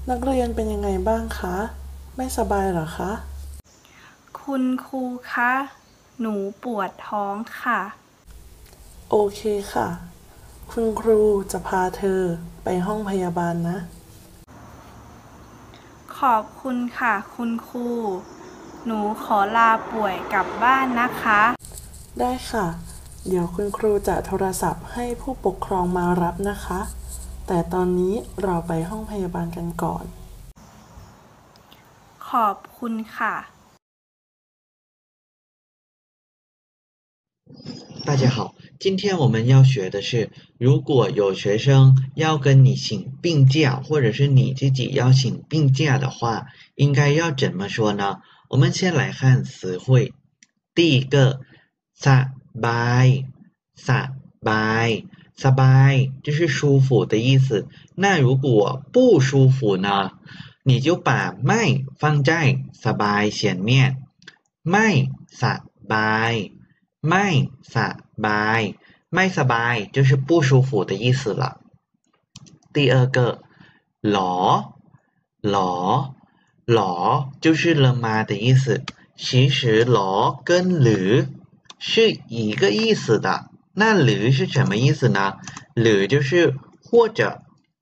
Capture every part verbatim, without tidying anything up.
นักเรียนเป็นยังไงบ้างคะไม่สบายเหรอคะคุณครูคะหนูปวดท้องค่ะโอเคค่ะคุณครูจะพาเธอไปห้องพยาบาลนะขอบคุณค่ะคุณครูหนูขอลาป่วยกลับบ้านนะคะได้ค่ะเดี๋ยวคุณครูจะโทรศัพท์ให้ผู้ปกครองมารับนะคะแต่ตอนนี้เราไปห้องพยาบาลกันก่อนขอบคุณค่ะ大家好，今天我们要学的是，如果有学生要跟你请病假，或者是你自己要请病假的话，应该要怎么说呢？我们先来看词汇。第一个，สบายสบายสบาย就是舒服的意思。那如果不舒服呢？你就把ไม่放在สบาย前面，ไม่สบายไม่สบายไม่สบาย就是不舒服的意思了。第二个，หรอหรอหรอ就是了吗的意思。其实หรอ跟หรือ是一个意思的。那หรือ是什么意思呢？หรือ就是或者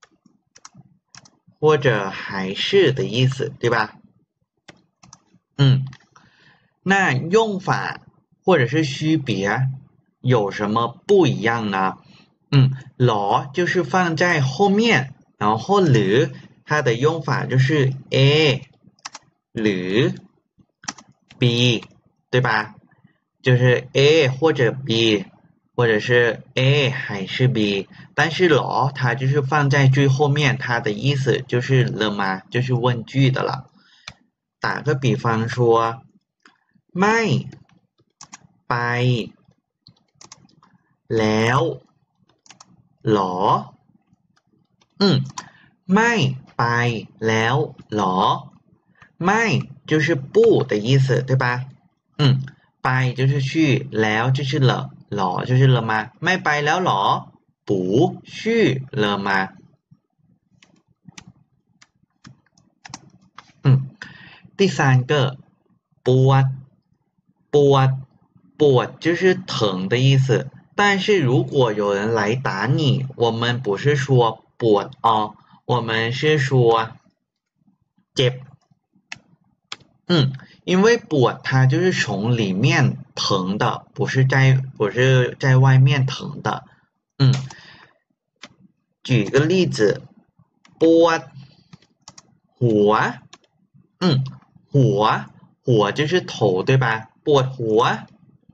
或者还是的意思，对吧？嗯，那用法或者是区别有什么不一样呢？嗯，หรอ就是放在后面，然后หรือ它的用法就是 A หรือ B， 对吧？就是 A 或者 B， 或者是 A 还是 B， 但是หรอ它就是放在最后面，它的意思就是了吗？就是问句的了。打个比方说，ไม่ไปแล้วหรอ嗯ไม่ไปแล้วหรอไม่就是不的意思，对吧？嗯，ไป就是去，แล้ว就是了，หรอ就是了吗？ไม่ไปแล้วหรอ不去了吗？嗯，第三个，ปวดปวดปวด就是疼的意思。但是如果有人来打你，我们不是说ปวด哦，我们是说เจ็บ。嗯，因为ปวด它就是从里面疼的，不是在不是在外面疼的。嗯，举个例子，ปวดหัว嗯，หัวหัว就是头，对吧？ปวดหัว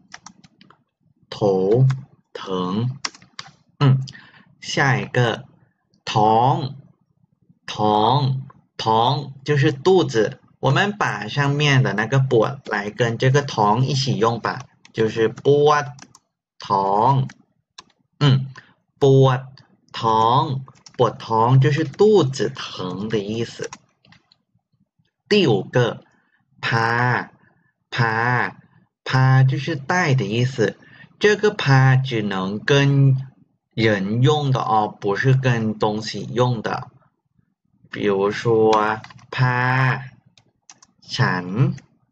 头疼。嗯，下一个ท้องท้องท้อง就是肚子。我们把上面的那个ปวด来跟这个ท้อง一起用吧，就是ปวดท้อง嗯，ปวดท้องปวดท้อง就是肚子疼的意思。第五个，พาพาพา就是带的意思。这个พา只能跟人用的哦，不是跟东西用的。比如说，พาฉัน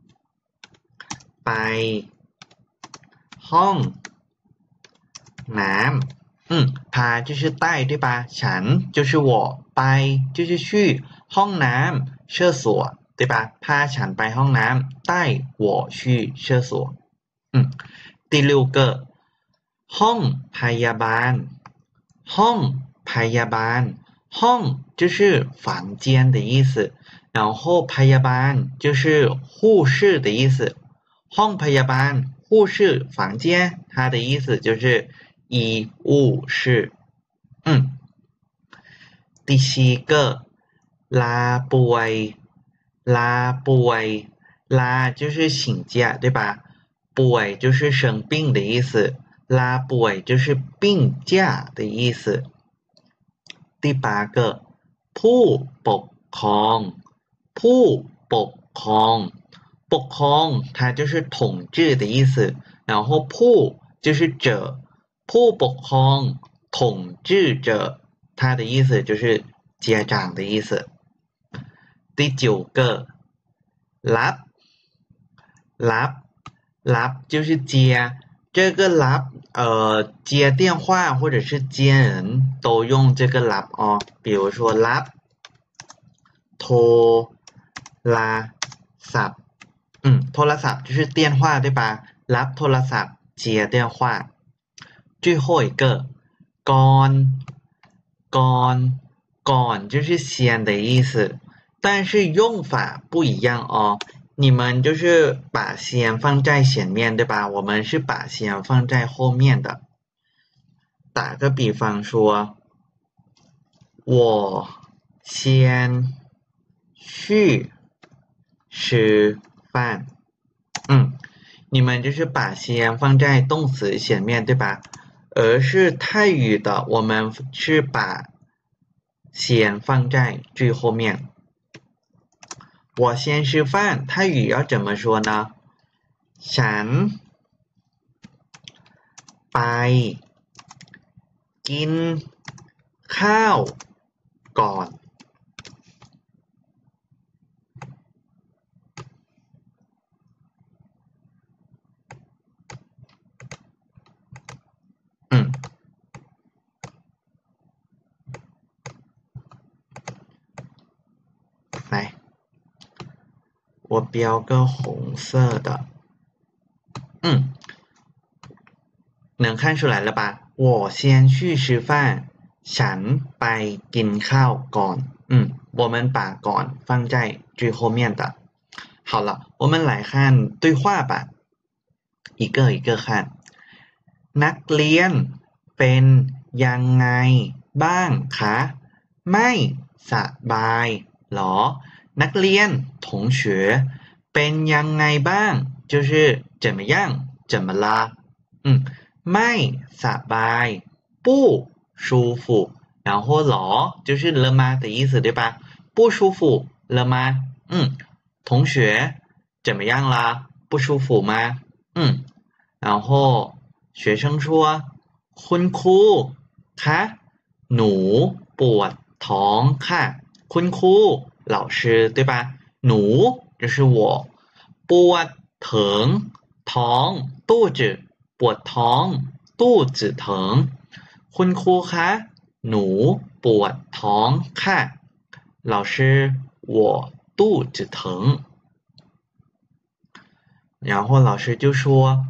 ไปห้องน้ำ嗯，พา就是带，对吧？ฉัน就是我，ไป就是去，ห้องน้ำ厕所，对吧？พาฉันไปห้องน้ำ带我去厕所。嗯，第六个，ห้องพยาบาลห้องพยาบาลห้อง就是房间的意思，然后พยาบาล就是护士的意思。ห้องพยาบาล护士房间，它的意思就是医务室。嗯，第七个，ลาป่วยลาป่วยลา就是请假，对吧？ป่วย就是生病的意思，ลาป่วย就是病假的意思。第八个，ผู้ปกครองผู้ปกครองปกครอง它就是统治的意思，然后ผู้就是者，ผู้ปกครอง统治者，它的意思就是家长的意思。 第九个รับรับรับ就是接这个รับ呃接电话或者是接人都用这个รับ哦比如说รับโทรศัพท์嗯โทรศัพท์就是电话对吧รับโทรศัพท์接电话最后一个ก่อนก่อนก่อน就是先的意思但是用法不一样哦你们就是把先放在前面对吧我们是把先放在后面的打个比方说我先去吃饭嗯你们就是把先放在动词前面对吧而是泰语的我们是把先放在最后面我先吃饭泰语要怎么说呢ฉันไปกินข้าวก่อน嗯来我标个红色的嗯能看出来了吧我先去吃饭ฉันไปกินข้าวก่อน嗯我们把ก่อน放在最后面的好了我们来看对话吧一个一个看นักเรียนเป็นยังไงบ้างคะไม่สบายหรอนักเรียน同学เป็นยังไงบ้าง就是怎么样怎么啦嗯ไม่สบาย不舒服然后หรอ就是了吗的意思对吧不舒服了吗嗯同学怎么样啦不舒服吗嗯然后学生说คุณครูคะหนูปวดท้องค่ะคุณครู老师对吧หนู就是我ปวด疼ท้อง肚子ปวดท้อง肚子疼คุณครูคะหนูปวดท้องค่ะ老师我肚子疼然后老师就说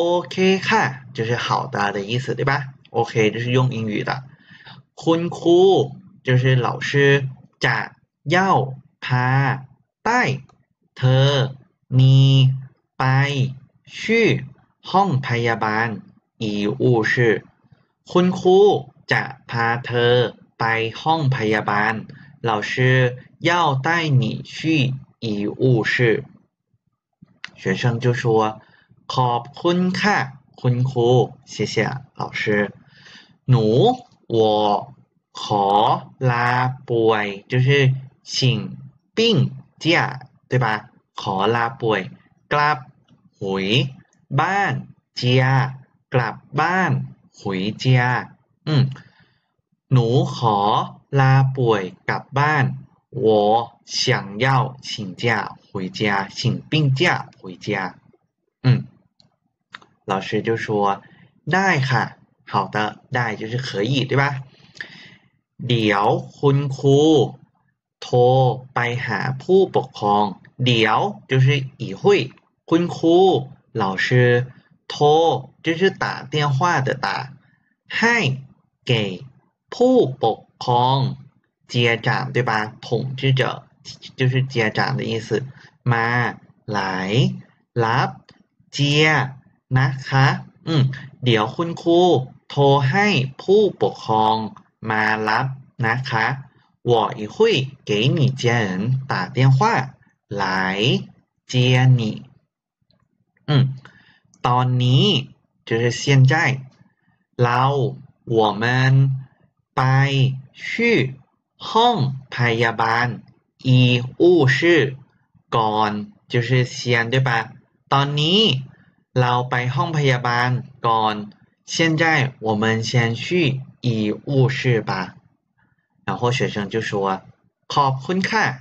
OK ค่ะ就是好的的意思对吧 OK 这是用英语的คุณครู就是老师จะเย่าพา带เธอนีไป去ห้องพยาบาล医务室คุณครูจะพาเธอไปห้องพยาบาล老师要带你去医务室学生就说ขอบคุณค่ะคุณครู谢谢老师หนู我ขอลาป่วย就是请病假对吧ขอลาป่วยกลับหุยบ้านเจียกลับบ้านหุยเจียอืมหนูขอลาป่วยกลับบ้าน我想要请假回家请病假回家嗯老师就说ได้ค่ะ好的ได้就是可以对吧เดี๋ยวคุณครูโทรไปหาผู้ปกครองเดี๋ยว就是一会คุณครู老师โทร就是打电话的打ให้给ผู้ปกครอง接长对吧统治者就是接长的意思มาไหลรับเจียนะคะอืมเดี๋ยวคุณครูโทรให้ผู้ปกครองมารับนะคะ我一会给你家人打电话来接你嗯ตอนนี้就是现在เรา我们ไป去ห้องพยาบาล医务室ก่อน就是先对吧ตอนนี้เราไปห้องพยาบาลก่อน现在我们先去医务室吧然后学生就说ขอบคุณค่ะ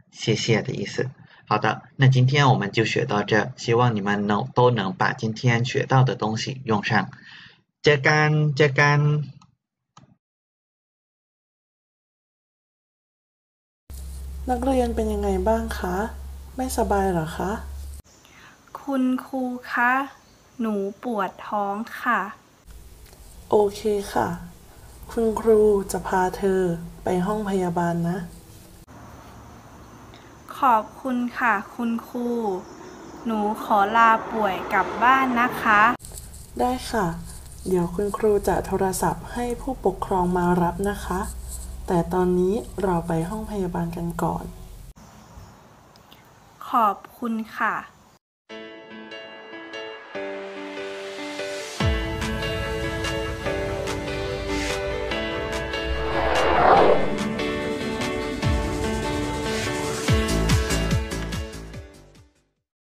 谢谢的意思。好的，那今天我们就学到这，希望你们能都能把今天学到的东西用上。เจอกันเจอกันนักเรียนเป็นยังไงบ้างคะ ไม่สบายเหรอคะคุณครูคะ หนูปวดท้องค่ะโอเคค่ะ คุณครูจะพาเธอไปห้องพยาบาลนะขอบคุณค่ะ คุณครู หนูขอลาป่วยกลับบ้านนะคะได้ค่ะ เดี๋ยวคุณครูจะโทรศัพท์ให้ผู้ปกครองมารับนะคะ แต่ตอนนี้เราไปห้องพยาบาลกันก่อนขอบคุณค่ะ